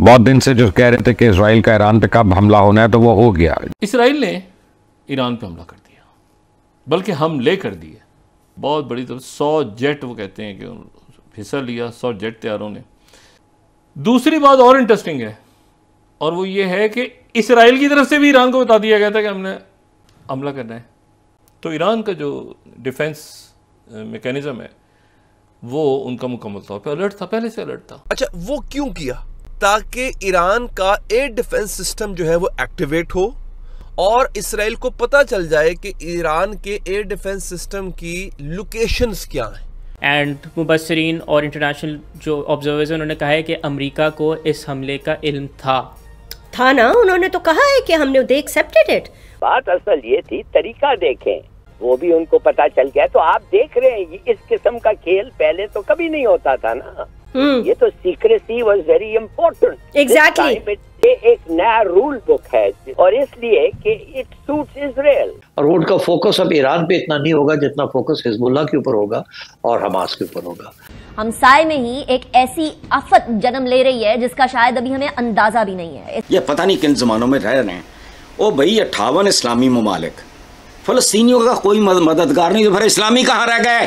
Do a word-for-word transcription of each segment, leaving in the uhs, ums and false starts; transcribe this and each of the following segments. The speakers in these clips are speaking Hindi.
बहुत दिन से जो कह रहे थे कि इसराइल का ईरान पे कब हमला होना है, तो वो हो गया। इसराइल ने ईरान पे हमला कर दिया, बल्कि हमले कर दिए बहुत बड़ी तरह। सौ जेट वो कहते हैं कि हिस्सा लिया, सौ जेट तैयारों ने। दूसरी बात और इंटरेस्टिंग है, और वो ये है कि इसराइल की तरफ से भी ईरान को बता दिया गया था कि हमने हमला करना है। तो ईरान का जो डिफेंस मैकेनिज्म है वो उनका मुकम्मल तौर पे अलर्ट था, पहले से अलर्ट था। अच्छा, वो क्यों किया? ताकि ईरान का एयर डिफेंस सिस्टम जो है वो एक्टिवेट हो और इसराइल को पता चल जाए कि ईरान के एयर डिफेंस सिस्टम की लोकेशंस क्या हैं। एंड मुबस्सरीन और इंटरनेशनल जो ऑब्जर्वर्स हैं उन्होंने कहा है कि अमेरिका को इस हमले का इल्म था था ना। उन्होंने तो कहा है कि हमने दे एक्सेप्टेड इट। बात असल ये थी, तरीका देखें, वो भी उनको पता चल गया। तो आप देख रहे हैं इस किस्म का खेल पहले तो कभी नहीं होता था ना। hmm. ये तो secrecy was very important. Exactly. ये एक नया रूल बुक है और इसलिए कि इट सूट्स इजराइल। और उनका फोकस अब ईरान पे इतना नहीं होगा जितना फोकस हिजबुल्लाह के ऊपर होगा और हमास के ऊपर होगा। हमसाए में ही एक ऐसी आफत जन्म ले रही है जिसका शायद अभी हमें अंदाजा भी नहीं है। ये पता नहीं किन जमानों में रह रहे हैं। ओ भाई, अट्ठावन इस्लामी ममालिक, फलस्तीनियों का कोई मददगार नहीं, तो फिर इस्लामी कहाँ रह गए?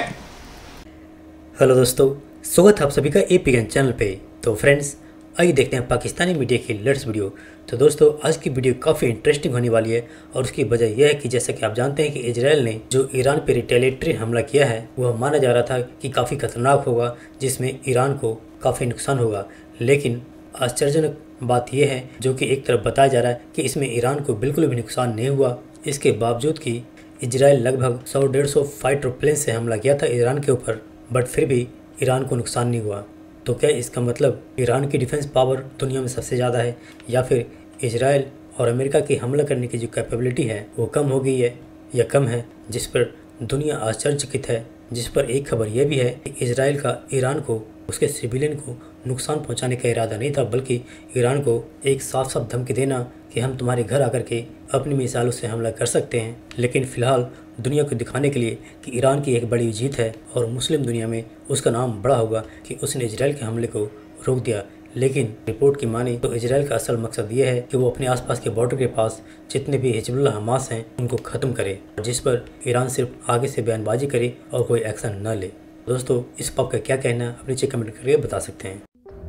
हेलो दोस्तों, स्वागत है आप सभी का एपीएन चैनल पे। तो फ्रेंड्स, आइए देखते हैं पाकिस्तानी मीडिया की लेटेस्ट वीडियो। तो दोस्तों, आज की वीडियो काफ़ी इंटरेस्टिंग होने वाली है और उसकी वजह यह है कि जैसा कि आप जानते हैं कि इजराइल ने जो ईरान पर रिटेलिएटरी हमला किया है वह माना जा रहा था कि काफ़ी खतरनाक होगा, जिसमें ईरान को काफ़ी नुकसान होगा। लेकिन आश्चर्यजनक बात यह है, जो कि एक तरफ बताया जा रहा है कि इसमें ईरान को बिल्कुल भी नुकसान नहीं हुआ, इसके बावजूद कि इजराइल लगभग सौ डेढ़ सौ फाइटर प्लेन से हमला किया था ईरान के ऊपर, बट फिर भी ईरान को नुकसान नहीं हुआ। तो क्या इसका मतलब ईरान की डिफेंस पावर दुनिया में सबसे ज़्यादा है, या फिर इजराइल और अमेरिका की हमला करने की जो कैपेबिलिटी है वो कम हो गई है या कम है, जिस पर दुनिया आश्चर्यचकित है। जिस पर एक खबर यह भी है कि इजराइल का ईरान को, उसके सिविलियन को नुकसान पहुंचाने का इरादा नहीं था, बल्कि ईरान को एक साफ साफ धमकी देना कि हम तुम्हारे घर आकर के अपनी मिसाइलों से हमला कर सकते हैं। लेकिन फ़िलहाल दुनिया को दिखाने के लिए कि ईरान की एक बड़ी जीत है और मुस्लिम दुनिया में उसका नाम बड़ा होगा कि उसने इजराइल के हमले को रोक दिया। लेकिन रिपोर्ट की माने तो इजराइल का असल मकसद ये है कि वो अपने आसपास के बॉर्डर के पास जितने भी हिजबुल्लाह हमास हैं उनको ख़त्म करे, जिस पर ईरान सिर्फ आगे से बयानबाजी करे और कोई एक्शन न ले। दोस्तों, इस पर आपका क्या कहना है आप नीचे कमेंट करके बता सकते हैं।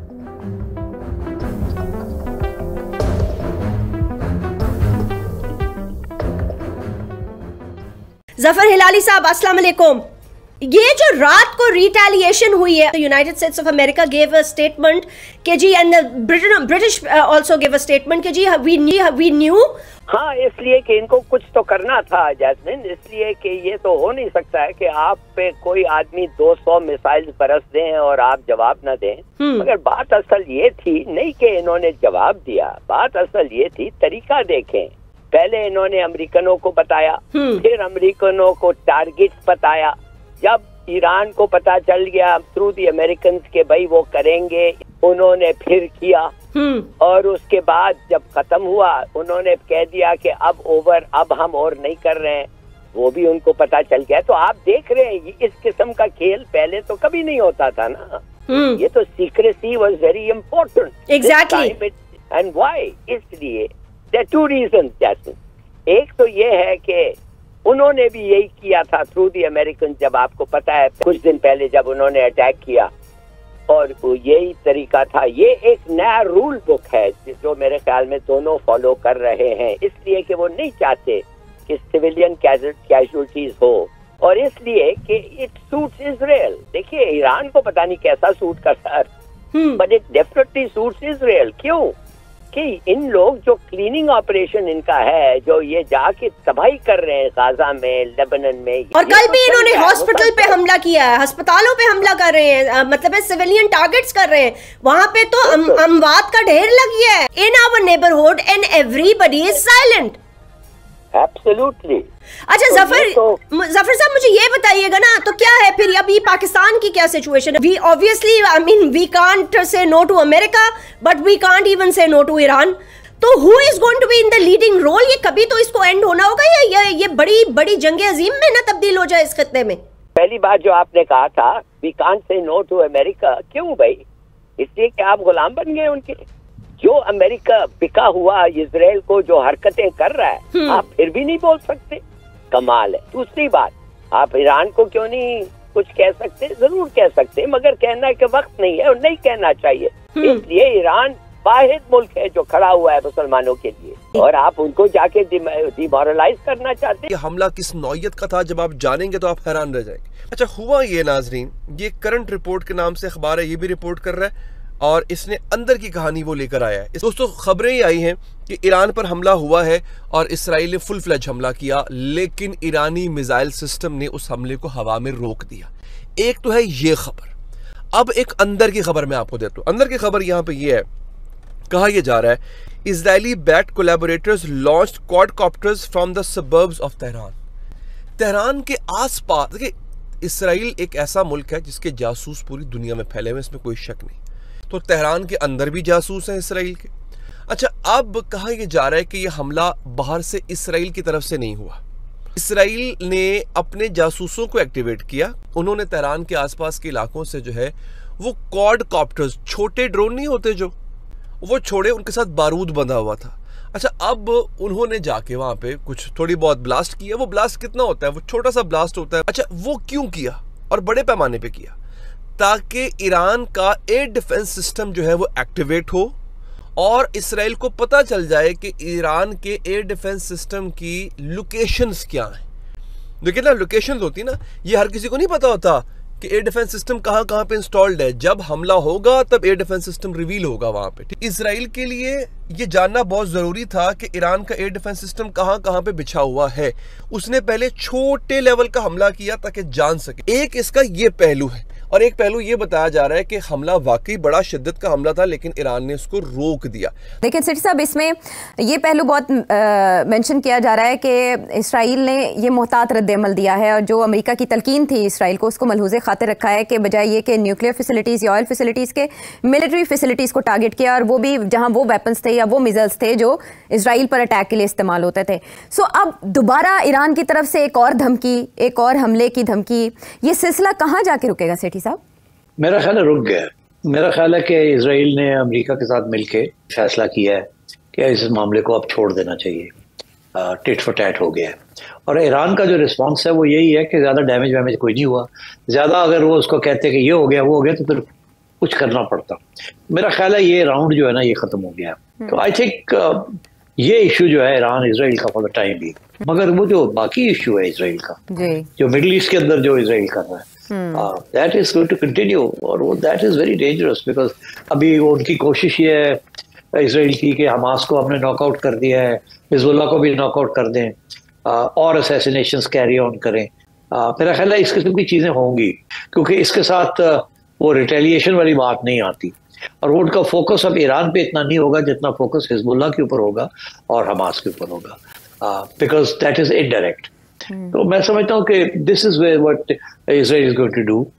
जफर हिलाली साहब, अस्सलाम वालेकुम। ये जो रात को रिटेलिएशन हुई है, United States of America gave a statement के जी, and British also gave a statement के जी वी वी न्यू। हाँ, इसलिए कि इनको कुछ तो करना था जैस्मिन, इसलिए कि ये तो हो नहीं सकता है कि आप पे कोई आदमी दो सौ मिसाइल बरस दें और आप जवाब न दें। मगर बात असल ये थी नहीं कि इन्होंने जवाब दिया, बात असल ये थी, तरीका देखें। पहले इन्होंने अमेरिकनों को बताया, फिर अमेरिकनों को टारगेट्स बताया। जब ईरान को पता चल गया थ्रू दी अमेरिकन के भाई वो करेंगे, उन्होंने फिर किया। और उसके बाद जब खत्म हुआ उन्होंने कह दिया कि अब ओवर, अब हम और नहीं कर रहे हैं, वो भी उनको पता चल गया। तो आप देख रहे हैं इस किस्म का खेल पहले तो कभी नहीं होता था ना। ये तो secrecy was very important. Exactly. And why? इसलिए देयर टू रीजंस जैस्मिन। एक तो ये है कि उन्होंने भी यही किया था थ्रू दी अमेरिकन। जब आपको पता है कुछ दिन पहले जब उन्होंने अटैक किया, और यही तरीका था। ये एक नया रूल बुक है जो मेरे ख्याल में दोनों फॉलो कर रहे हैं, इसलिए कि वो नहीं चाहते कि सिविलियन कैजुअल्टीज हो, और इसलिए कि इट सूट्स इजराइल। देखिए, ईरान को पता नहीं कैसा सूट करता है, but it definitely suits Israel. क्यों? कि इन लोग जो क्लीनिंग ऑपरेशन इनका है, जो ये जाके तबाही कर रहे हैं गाजा में, लेबनान में, और कल भी इन्होंने हॉस्पिटल पे हमला किया है, अस्पतालों पे हमला कर रहे हैं, मतलब है सिविलियन टारगेट्स कर रहे हैं। वहाँ पे तो अम, अमवात का ढेर लग गया है। In our neighbourhood and everybody is silent. Absolutely. अच्छा जफर, तो... जफर साहब मुझे ये बताइएगा ना, तो क्या है फिर अभी पाकिस्तान की क्या सिचुएशन है? We obviously, I mean, we can't say no to America, but we can't even say no to Iran. तो who is going to be in the leading role? ये कभी तो इसको एंड होना होगा, या ये ये बड़ी बड़ी जंग अजीम में ना तब्दील हो जाए इस खत्ते में? पहली बात जो आपने कहा था, we can't say no to America, क्यों भाई? इसलिए कि आप गुलाम बन गए उनके। जो अमेरिका बिका हुआ इजराइल को जो हरकतें कर रहा है, आप फिर भी नहीं बोल सकते? कमाल है। दूसरी बात, आप ईरान को क्यों नहीं कुछ कह सकते? जरूर कह सकते, मगर कहना के वक्त नहीं है और नहीं कहना चाहिए। इसलिए ईरान वाहिद मुल्क है जो खड़ा हुआ है मुसलमानों के लिए, और आप उनको जाके डिमोरलाइज करना चाहते हैं। ये हमला किस नौयत का था, जब आप जानेंगे तो आप हैरान रह जाएंगे। अच्छा, हुआ ये नाजरीन, ये करंट रिपोर्ट के नाम से अखबार है, ये भी रिपोर्ट कर रहा है और इसने अंदर की कहानी वो लेकर आया है। दोस्तों, खबरें ही आई हैं कि ईरान पर हमला हुआ है और इसराइल ने फुल फ्लैज हमला किया, लेकिन ईरानी मिसाइल सिस्टम ने उस हमले को हवा में रोक दिया। एक तो है ये खबर। अब एक अंदर की खबर मैं आपको देता हूँ। अंदर की खबर यहाँ पे ये है, कहा यह जा रहा है, Israeli backed collaborators launched quadcopters from the suburbs of Tehran. Tehran के आसपास, देखिए इसराइल एक ऐसा मुल्क है जिसके जासूस पूरी दुनिया में फैले हुए, इसमें कोई शक नहीं। तो तेहरान के अंदर भी जासूस हैं इसराइल के। अच्छा, अब कहा यह जा रहा है कि यह हमला बाहर से इसराइल की तरफ से नहीं हुआ। इसराइल ने अपने जासूसों को एक्टिवेट किया। उन्होंने तेहरान के आसपास के इलाकों से जो है वो क्वाडकॉप्टर्स, छोटे ड्रोन नहीं होते जो, वो छोड़े, उनके साथ बारूद बंधा हुआ था। अच्छा, अब उन्होंने जाके वहां पे कुछ थोड़ी बहुत ब्लास्ट किया। वो ब्लास्ट कितना होता है? वो छोटा सा ब्लास्ट होता है। अच्छा, वो क्यों किया और बड़े पैमाने पे किया? ताकि ईरान का एयर डिफेंस सिस्टम जो है वो एक्टिवेट हो और इसराइल को पता चल जाए कि ईरान के एयर डिफेंस सिस्टम की लोकेशंस क्या हैं। देखिए ना, लोकेशंस होती ना, ये हर किसी को नहीं पता होता कि एयर डिफेंस सिस्टम कहां कहां पे इंस्टॉल्ड है। जब हमला होगा तब एयर डिफेंस सिस्टम रिवील होगा वहां पे। इसराइल के लिए ये जानना बहुत जरूरी था कि ईरान का एयर डिफेंस सिस्टम कहां कहां पे बिछा हुआ है। उसने पहले छोटे लेवल का हमला किया ताकि जान सके। एक इसका ये पहलू है, और एक पहलू ये बताया जा रहा है कि हमला वाकई बड़ा शिद्दत का हमला था, लेकिन ईरान ने उसको रोक दिया। देखिए सेठी साहब, इसमें ये पहलू बहुत मेंशन किया जा रहा है कि इसराइल ने ये मोहतात रद्द-ए-अमल दिया है, और जो अमेरिका की तलकीन थी इसराइल को, उसको मलहूज़े खातिर रखा है कि बजाय ये कि न्यूक्लियर फैसिलिटीज़ या ऑयल फैसिलिटीज़ के, मिलिट्री फैसिलिटीज़ को टारगेट किया, और वो भी जहाँ वो वेपन्स थे या वो मिसाइल्स थे जो इसराइल पर अटैक के लिए इस्तेमाल होते थे। सो अब दोबारा ईरान की तरफ से एक और धमकी, एक और हमले की धमकी, ये सिलसिला कहाँ जाके रुकेगा सेठी साहब? मेरा ख्याल है रुक गया। मेरा ख्याल है कि इजराइल ने अमेरिका के साथ मिलके फैसला किया है कि इस मामले को अब छोड़ देना चाहिए। टिट फॉर टैट हो गया है, और ईरान का जो रिस्पांस है वो यही है कि ज़्यादा डैमेज वैमेज कोई नहीं हुआ। ज़्यादा अगर वो उसको कहते कि ये हो गया वो हो गया तो फिर कुछ करना पड़ता। मेरा ख्याल है ये राउंड जो है ना ये ख़त्म हो गया है। तो आई थिंक ये इशू जो है ईरान इसराइल का फॉर द टाइम भी, मगर वो जो बाकी इशू है इसराइल का, जो मिडिल ईस्ट के अंदर जो इसराइल कर रहा है, that is going to continue, और वो that is very dangerous. Because अभी उनकी कोशिश ये है इसराइल की कि हमास को हमने नॉकआउट कर दिया है, हिजबुल्लाह को भी नॉकआउट कर दें, और असैसिनेशंस कैरी ऑन करें। मेरा ख्याल है इस किस्म की चीज़ें होंगी, क्योंकि इसके साथ वो रिटेलिएशन वाली बात नहीं आती, और वो उनका फोकस अब ईरान पे इतना नहीं होगा जितना फोकस हिजबुल्लाह के ऊपर होगा और हमास के ऊपर होगा, बिकॉज दैट इज इनडायरेक्ट। तो मैं समझता हूँ कि this is where what Israel is going to do.